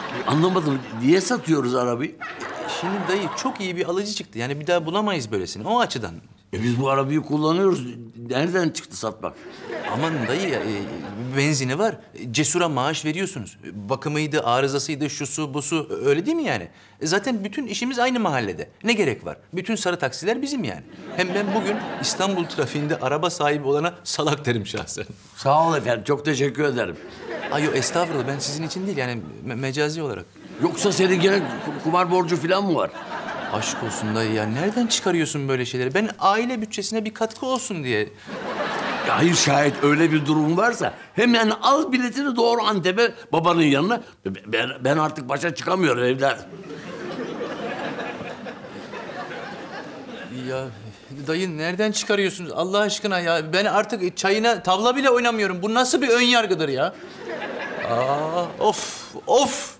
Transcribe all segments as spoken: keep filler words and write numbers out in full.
Anlamadım. Niye satıyoruz arabayı? Şimdi dayı çok iyi bir alıcı çıktı. Yani bir daha bulamayız böylesini o açıdan. E biz bu arabayı kullanıyoruz. Nereden çıktı satmak? Aman dayı ya, e, benzini var. Cesura maaş veriyorsunuz. Bakımıydı, arızasıydı, şusu, busu. Öyle değil mi yani? E zaten bütün işimiz aynı mahallede. Ne gerek var? Bütün sarı taksiler bizim yani. Hem ben bugün İstanbul trafiğinde araba sahibi olana salak derim şahsen. Sağ ol efendim. Çok teşekkür ederim. Ay yok estağfurullah. Ben sizin için değil yani me- mecazi olarak. Yoksa senin gene ku- kumar borcu falan mı var? Aşk olsun dayı ya. Nereden çıkarıyorsun böyle şeyleri? Ben aile bütçesine bir katkı olsun diye. Ya hayır, şayet öyle bir durum varsa hemen al biletini doğru Antep'e, babanın yanına. Ben, ben artık başa çıkamıyorum evlat. Ya dayı nereden çıkarıyorsunuz Allah aşkına ya? Ben artık çayına tavla bile oynamıyorum. Bu nasıl bir ön yargıdır ya? Aa, of, of.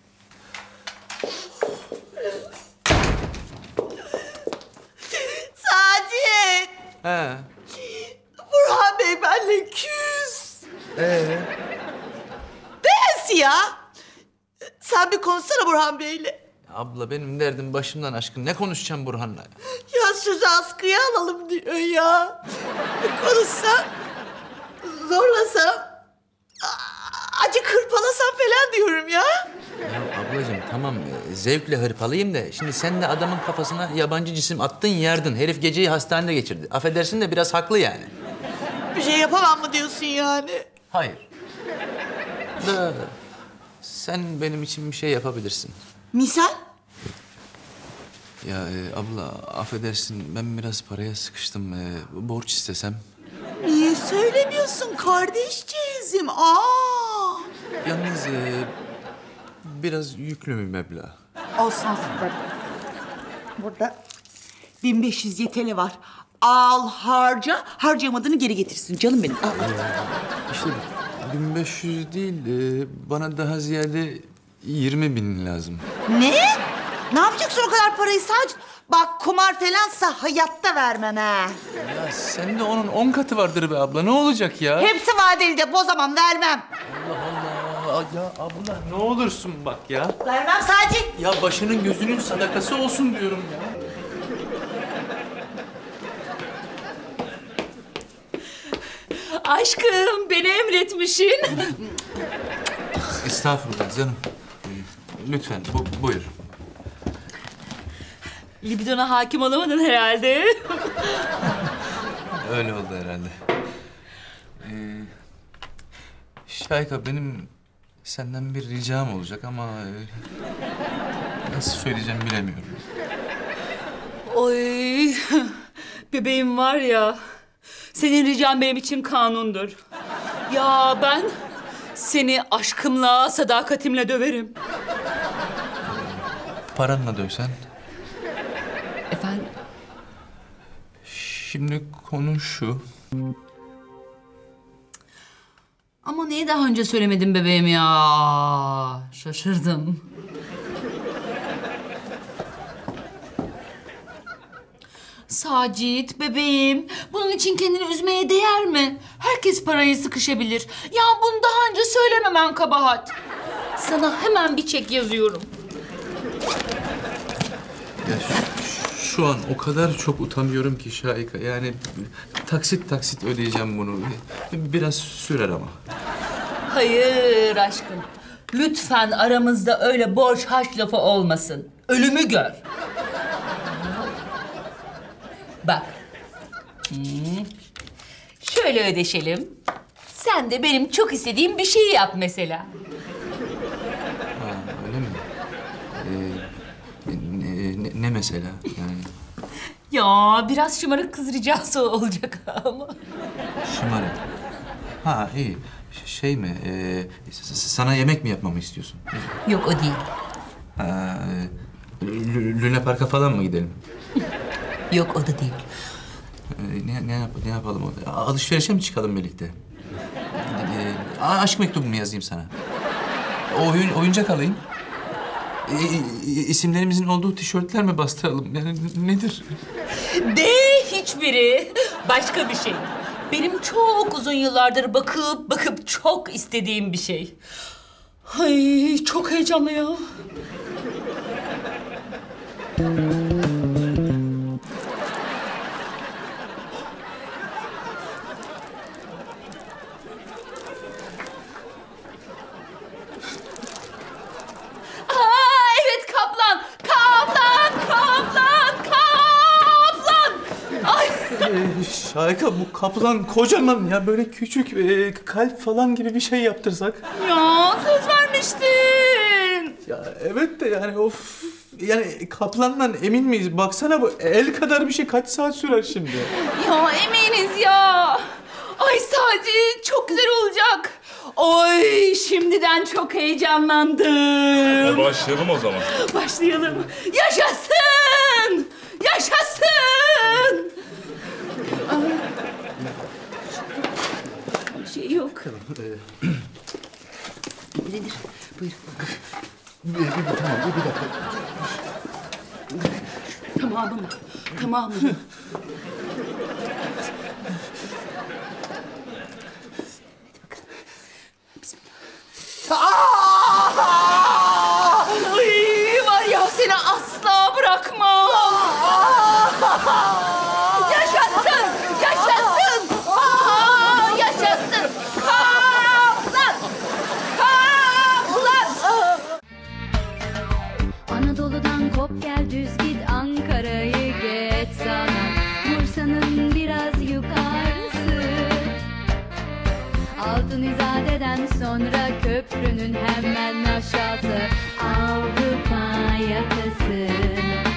Sacit! He. Burhan Bey benimle küs. Ee? Neyse ya? Sen bir konuşsana Burhan Bey'le. Abla benim derdim başımdan aşkın. Ne konuşacağım Burhan'la? Ya sözü askıya alalım diyor ya. Bir konuşsam, zorlasam, a- acı hırpalasam falan diyorum ya. Ya ablacığım tamam e, zevkle hırpalayayım da şimdi sen de adamın kafasına yabancı cisim attın yardın. Herif geceyi hastanede geçirdi. Affedersin de biraz haklı yani. Bir şey yapamam mı diyorsun yani? Hayır. Da sen benim için bir şey yapabilirsin. Misal? Ya e, abla affedersin ben biraz paraya sıkıştım. E, borç istesem. Niye söylemiyorsun kardeşciğizim? Aa! Yalnız e, biraz yüklü bir meblağ. Olsun olsun. Burada bin beş yüz Y T L var. Al harca, harcayamadığını geri getirsin canım benim. Al, al. İşte bin beş yüz değil e, bana daha ziyade yirmi bin lazım. Ne? Ne yapacaksın o kadar parayı Sacit? Bak kumar falansa hayatta vermem ha. Ya sende onun on katı vardır be abla ne olacak ya? Hepsi vadeli de bozamam, vermem. Allah Allah ya abla ne olursun bak ya. Vermem Sacit. Ya başının gözünün sadakası olsun diyorum ya. Aşkım beni emretmişsin. Estağfurullah canım. Lütfen bu, buyur. Libidona hakim olamadın herhalde. Öyle oldu herhalde. Ee, Şahika benim senden bir ricam olacak ama e, nasıl söyleyeceğim bilemiyorum. Oy bebeğim var ya. Senin rican benim için kanundur. Ya ben seni aşkımla, sadakatimle döverim. Paranla dövsen. Efendim? Şimdi konu şu. Ama niye daha önce söylemedin bebeğim ya? Şaşırdım. Sacit, bebeğim, bunun için kendini üzmeye değer mi? Herkes parayı sıkışabilir. Ya bunu daha önce söylememen kabahat. Sana hemen bir çek yazıyorum. Ya şu, şu an o kadar çok utanıyorum ki Şahika. Yani taksit taksit ödeyeceğim bunu. Biraz sürer ama. Hayır aşkım. Lütfen aramızda öyle borç harç lafı olmasın. Ölümü gör. Bak. Hmm. Şöyle ödeşelim. Sen de benim çok istediğim bir şey yap mesela. Ha, öyle mi? Ee, ne, ne, ne mesela? Yani Ya biraz şımarık kız ricası olacak ama. şımarık. Ha iyi. Ş- Şey mi? e, s- s- sana yemek mi yapmamı istiyorsun? Yok o değil. Ha, e, Lü- Luna Park'a falan mı gidelim? Yok o da değil. E, ne, ne, yap, ne yapalım? A- Alışverişe mi çıkalım birlikte? E, a- aşk mektubu mu yazayım sana? Oyun, oyuncak alayım. E, e, isimlerimizin olduğu tişörtler mi bastıralım? Yani nedir? De hiçbiri. Başka bir şey. Benim çok uzun yıllardır bakıp bakıp çok istediğim bir şey. Ay çok heyecanlı ya. Aa, evet kaplan. Kaplan, kaplan, kaplan. Ay. Ee, Şahika bu kaplan kocaman ya böyle küçük e, kalp falan gibi bir şey yaptırsak. Ya söz vermiştin. Ya evet de yani of yani kaplandan emin miyiz? Baksana bu el kadar bir şey kaç saat sürer şimdi? Ya eminiz ya. Ay Sadi çok güzel olacak. Oy şimdiden çok heyecanlandım. E başlayalım o zaman. Başlayalım. Yaşasın! Yaşasın! Ay. Bir şey yok. Nedir? Buyur. Tamamı mı? Tamamı mı? Ay, var ya seni asla bırakmam. Yaşasın! Yaşasın! Aa, yaşasın! Kaplan! Kaplan! Anadolu'dan kop gel düz git Ankara'yı geç sana Bursa'nın biraz yukarısı Altın İzade'den sonra köprünün hemen aşağısı Avrupa yakası